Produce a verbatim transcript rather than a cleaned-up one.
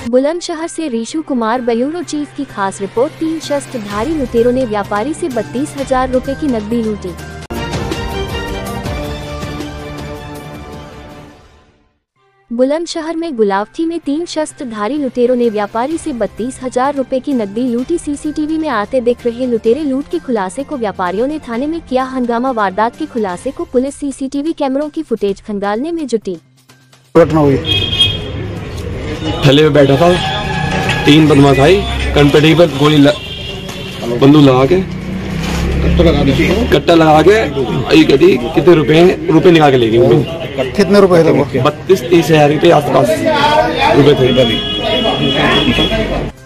बुलंदशहर से Rishu Kumar bureau chief की खास रिपोर्ट। तीन शस्त्रधारी लुटेरों ने व्यापारी से बत्तीस हजार रुपए की नकदी लूटी। बुलंदशहर में गुलावथी में तीन शस्त्रधारी लुटेरों ने व्यापारी से बत्तीस हजार रुपए की नकदी लूटी। सीसीटीवी में आते दिख रहे लुटेरे लूट के खुलासे को व्यापारियों ने थाने में किया हंगामा। वारदात के खुलासे को पुलिस सीसीटीवी कैमरों की फुटेज खंगालने में जुटी। थैले में बैठा था, तीन बदमाश आई, कनपटी पर गोली ल... बंदूक लगा के कट्टा लगा के आई कहती कितने रुपए रुपए निकाल के ले गई। कितने रुपए थे? बत्तीस तीस हजार के आसपास रुपए थे।